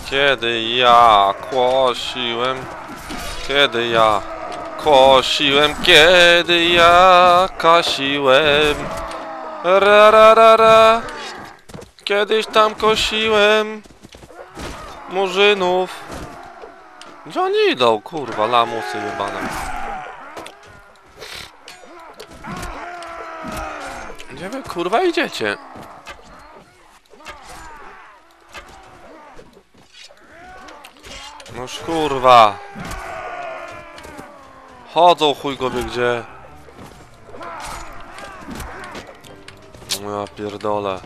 Kiedy ja kosiłem, kiedy ja kosiłem, kiedy ja kasiłem, ra ra ra ra. Kiedyś tam kosiłem murzynów. Gdzie oni idą, kurwa, lamusy jebane. Gdzie wy, kurwa, idziecie? Noż kurwa. Chodzą chuj go wie gdzie. Ja pierdolę.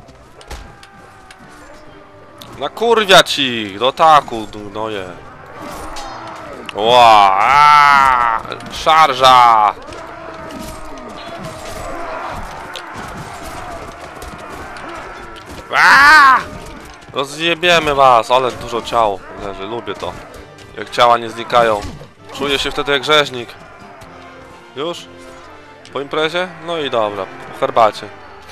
Nakurwia ci! Do taku, gnoje. Ła! Szarża! Rozjebiemy was, ale dużo ciał leży, lubię to. Jak ciała nie znikają. Czuję się wtedy jak rzeźnik. Już? Po imprezie? No i dobra, po herbacie.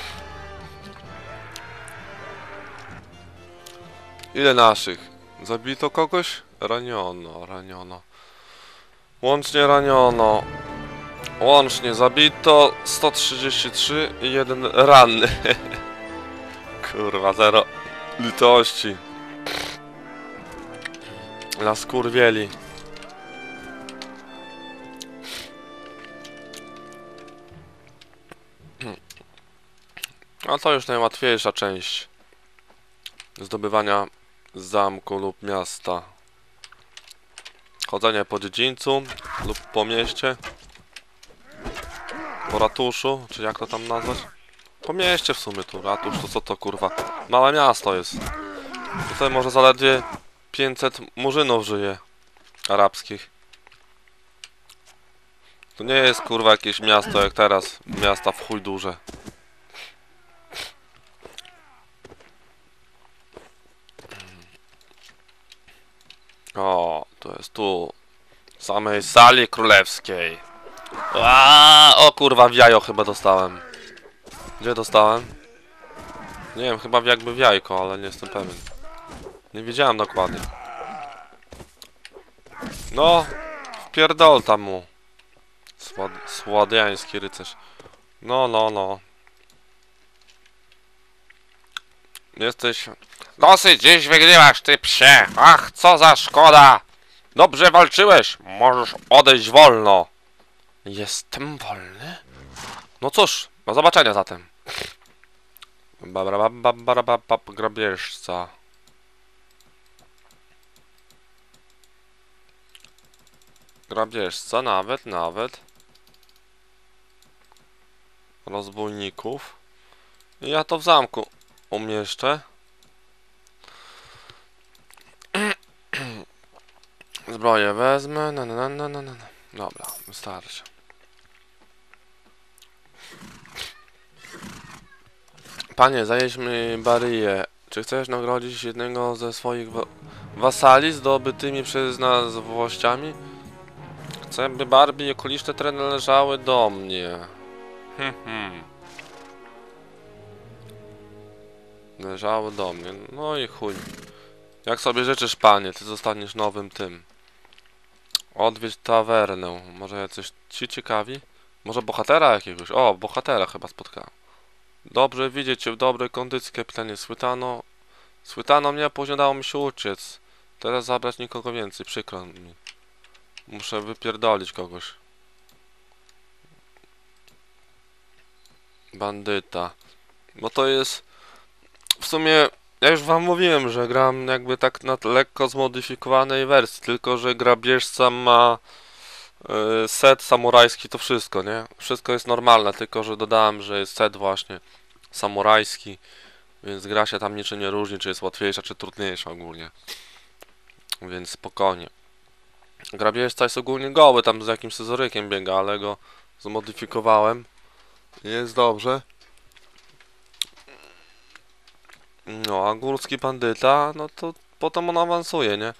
Ile naszych? Zabito kogoś? Raniono, raniono. Łącznie raniono. Łącznie zabito 133 i 1 ranny. Kurwa, zero litości. Nas kurwieli. A to już najłatwiejsza część zdobywania zamku lub miasta. Chodzenie po dziedzińcu lub po mieście. Po ratuszu, czy jak to tam nazwać? Po mieście w sumie tu, ratusz to co to kurwa? Małe miasto jest. Tutaj może zaledwie 500 murzynów żyje. Arabskich. To nie jest kurwa jakieś miasto jak teraz. Miasta w chuj duże. O, to jest tu. W samej sali królewskiej. O kurwa, w jajo chyba dostałem. Gdzie dostałem? Nie wiem, chyba jakby w jajko, ale nie jestem pewien. Nie wiedziałem dokładnie. No, wpierdol tam mu. Słowiański rycerz. No, no, no. Jesteś... Dosyć, dziś wygrywasz, ty psie! Ach, co za szkoda! Dobrze walczyłeś! Możesz odejść wolno! Jestem wolny? No cóż, do zobaczenia zatem. Grabieżca. Grabieżca, nawet. Rozbójników. I ja to w zamku umieszczę. Zbroję wezmę. Dobra, wystarczy. Panie, zajedźmy Baryję. Czy chcesz nagrodzić jednego ze swoich wasali zdobytymi przez nas włościami? Chcę, by Barbie i okoliczne tereny należały do mnie. Należały do mnie. No i chuj. Jak sobie życzysz, panie, ty zostaniesz nowym tym. Odwiedź tawernę. Może jacyś ci ciekawi? Może bohatera jakiegoś? O, bohatera chyba spotkałem. Dobrze widzieć cię w dobrej kondycji, kapitanie. Schwytano mnie, a później dało mi się uciec. Teraz zabrać nikogo więcej, przykro mi. Muszę wypierdolić kogoś. Bandyta. Bo to jest... W sumie... Ja już wam mówiłem, że gram jakby tak na lekko zmodyfikowanej wersji. Tylko, że grabieżca ma... set samurajski, to wszystko, nie? Wszystko jest normalne, tylko, że dodałem, że jest set właśnie samurajski. Więc gra się tam niczym nie różni, czy jest łatwiejsza, czy trudniejsza ogólnie. Więc spokojnie. Grabieżca jest ogólnie goły, tam z jakimś scyzorykiem biega, ale go zmodyfikowałem. Jest dobrze. No, a górski bandyta, no to potem on awansuje, nie?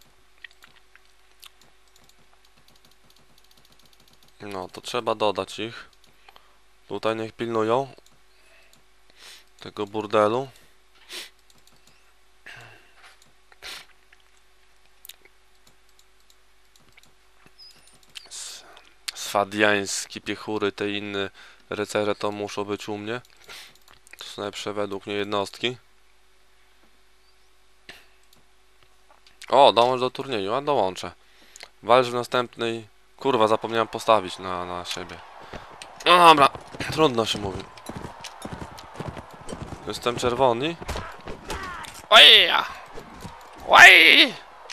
No, to trzeba dodać ich. Tutaj niech pilnują tego burdelu. fadiańskie piechury, te inne rycerze to muszą być u mnie. To są najlepsze według mnie jednostki. O, dołącz do turnieju, a dołączę. Walcz w następnej... Kurwa, zapomniałem postawić na siebie. No dobra, trudno się mówi. Jestem czerwony. Oj! Oj!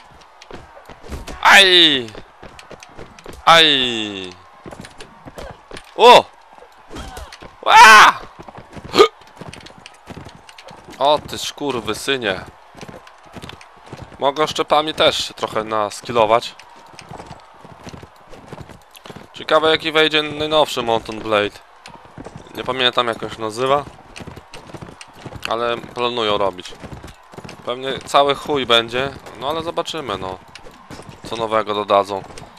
Aj! Aj! O! Ła! O ty szkurwysynie. Mogę szczepami też się trochę naskillować. Ciekawe jaki wejdzie najnowszy Mountain Blade. Nie pamiętam jak on się nazywa. Ale planują robić. Pewnie cały chuj będzie. No ale zobaczymy no. Co nowego dodadzą.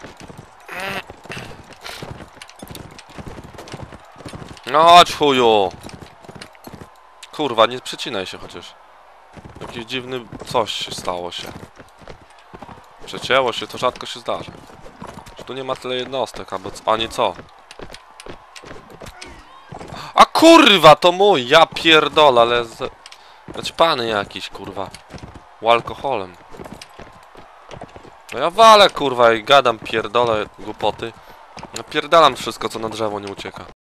No chodź chuju. Kurwa, nie przycinaj się chociaż. Jakiś dziwny coś stało się. Przecięło się, to rzadko się zdarza. Że tu nie ma tyle jednostek, ani co. A kurwa, to mój! Ja pierdolę, ale... Naćpany jakiś, kurwa. Alkoholem. No ja walę, kurwa, i gadam pierdolę głupoty. Napierdalam wszystko, co na drzewo nie ucieka.